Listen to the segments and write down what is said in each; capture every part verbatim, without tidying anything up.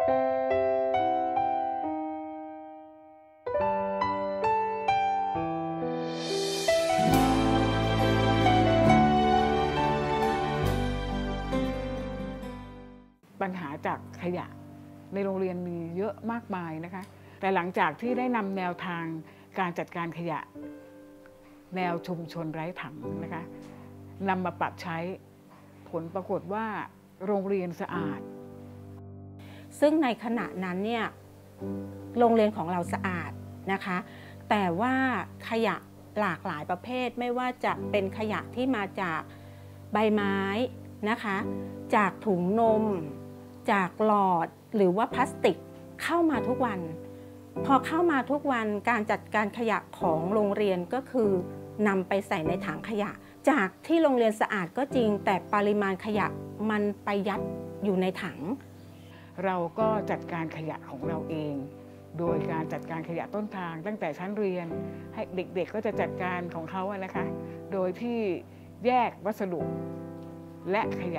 ปัญหาจากขยะในโรงเรียนมีเยอะมากมายนะคะแต่หลังจากที่ได้นำแนวทางการจัดการขยะแนวชุมชนไร้ถังนะคะนำมาปรับใช้ผลปรากฏว่าโรงเรียนสะอาดซึ่งในขณะนั้นเนี่ยโรงเรียนของเราสะอาดนะคะแต่ว่าขยะหลากหลายประเภทไม่ว่าจะเป็นขยะที่มาจากใบไม้นะคะจากถุงนมจากหลอดหรือว่าพลาสติกเข้ามาทุกวันพอเข้ามาทุกวันการจัดการขยะของโรงเรียนก็คือนำไปใส่ในถังขยะจากที่โรงเรียนสะอาดก็จริงแต่ปริมาณขยะมันไปยัดอยู่ในถังเราก็จัดการขยะของเราเองโดยการจัดการขยะต้นทางตั้งแต่ชั้นเรียนให้เด็กๆก็จะจัดการของเขาอะนะคะโดยที่แยกวัสดุและขยะ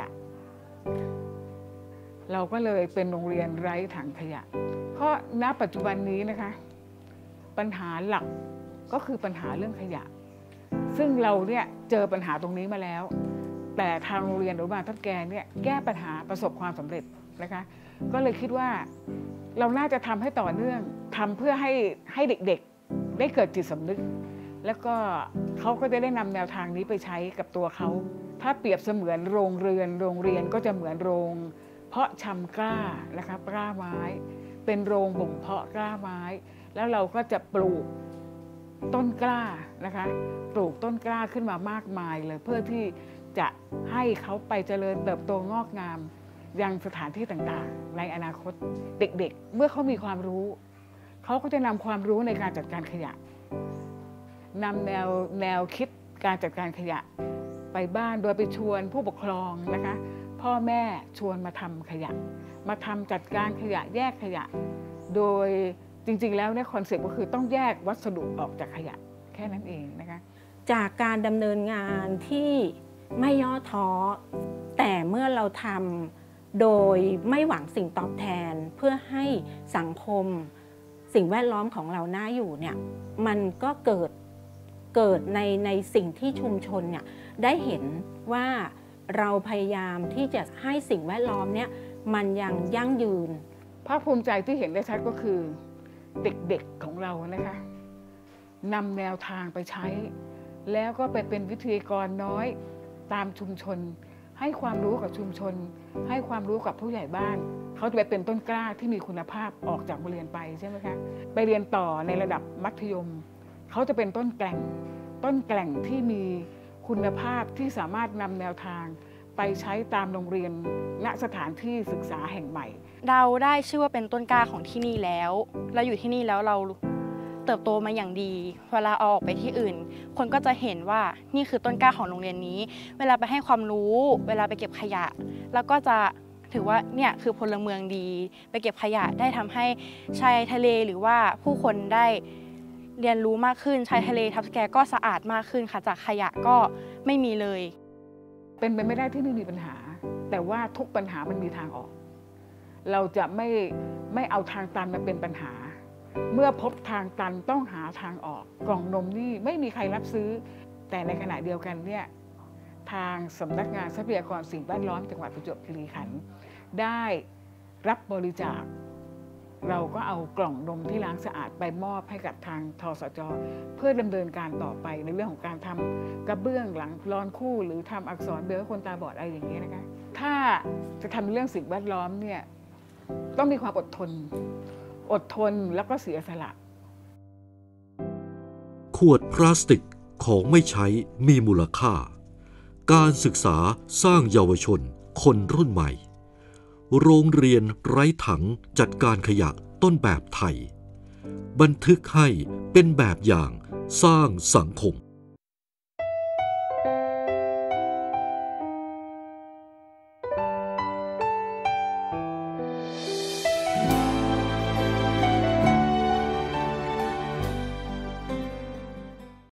เราก็เลยเป็นโรงเรียนไร้ถังขยะเพราะณปัจจุบันนี้นะคะปัญหาหลักก็คือปัญหาเรื่องขยะซึ่งเราเนี่ยเจอปัญหาตรงนี้มาแล้วแต่ทางโรงเรียนอนุบาลทับแกเนี่ยแก้ปัญหาประสบความสำเร็จนะคะก็เลยคิดว่าเราน่าจะทำให้ต่อเนื่องทำเพื่อให้ให้เด็กๆได้เกิดจิตสำนึกแล้วก็เขาก็จะได้นำแนวทางนี้ไปใช้กับตัวเขาถ้าเปรียบเสมือนโรงเรือนโรงเรียนก็จะเหมือนโรงเพาะชำกล้านะคะกล้าไม้เป็นโรงบ่มเพาะกล้าไม้แล้วเราก็จะปลูกต้นกล้านะคะปลูกต้นกล้าขึ้นมามากมายเลยเพื่อที่จะให้เขาไปเจริญเติบโตงอกงามยังสถานที่ต่างๆในอนาคตเด็กๆเมื่อเขามีความรู้เขาก็จะนำความรู้ในการจัดการขยะนำแนวแนวคิดการจัดการขยะไปบ้านโดยไปชวนผู้ปกครองนะคะพ่อแม่ชวนมาทำขยะมาทำจัดการขยะแยกขยะโดยจริงๆแล้วเนี่ยคอนเซ็ปต์ก็คือต้องแยกวัสดุออกจากขยะแค่นั้นเองนะคะจากการดำเนินงานที่ไม่ย่อท้อแต่เมื่อเราทำโดยไม่หวังสิ่งตอบแทนเพื่อให้สังคมสิ่งแวดล้อมของเราน่าอยู่เนี่ยมันก็เกิดเกิดในในสิ่งที่ชุมชนเนี่ยได้เห็นว่าเราพยายามที่จะให้สิ่งแวดล้อมเนี่ยมันยังยั่งยืนภาคภูมิใจที่เห็นได้ชัดก็คือเด็กๆของเรานะคะนำแนวทางไปใช้แล้วก็ไปเป็นวิทยากรน้อยตามชุมชนให้ความรู้กับชุมชนให้ความรู้กับผู้ใหญ่บ้านเขาจะไปเป็นต้นกล้าที่มีคุณภาพออกจากโรงเรียนไปใช่ไหมคะไปเรียนต่อในระดับมัธยมเขาจะเป็นต้นแกล่งต้นแกล่งที่มีคุณภาพที่สามารถนำแนวทางไปใช้ตามโรงเรียนณสถานที่ศึกษาแห่งใหม่เราได้ชื่อว่าเป็นต้นกล้าของที่นี่แล้วเราอยู่ที่นี่แล้วเราเติบโตมาอย่างดีเวลาออกไปที่อื่นคนก็จะเห็นว่านี่คือต้นกล้าของโรงเรียนนี้เวลาไปให้ความรู้เวลาไปเก็บขยะแล้วก็จะถือว่าเนี่ยคือพลเมืองดีไปเก็บขยะได้ทำให้ชายทะเลหรือว่าผู้คนได้เรียนรู้มากขึ้นชายทะเลทับสแกก็สะอาดมากขึ้นค่ะจากขยะก็ไม่มีเลยเป็นไปไม่ได้ที่ไม่มีปัญหาแต่ว่าทุกปัญหามันมีทางออกเราจะไม่ไม่เอาทางตันมาเป็นปัญหาเมื่อพบทางตันต้องหาทางออกกล่องนมนี่ไม่มีใครรับซื้อแต่ในขณะเดียวกันเนี่ยทางสำนักงานทรัพยากรสิ่งแวดล้อมจังหวัดประจวบคีรีขันธ์ได้รับบริจาคเราก็เอากล่องนมที่ล้างสะอาดไปมอบให้กับทางทสจ.เพื่อดำเนินการต่อไปในเรื่องของการทำกระเบื้องหลังรอนคู่หรือทำอักษรเบลให้คนตาบอดอะไรอย่างนี้นะคะถ้าจะทำเรื่องสิ่งแวดล้อมเนี่ยต้องมีความอดทนอดทนแล้วก็เสียสละขวดพลาสติกของไม่ใช้มีมูลค่าการศึกษาสร้างเยาวชนคนรุ่นใหม่โรงเรียนไร้ถังจัดการขยะต้นแบบไทยบันทึกให้เป็นแบบอย่างสร้างสังคม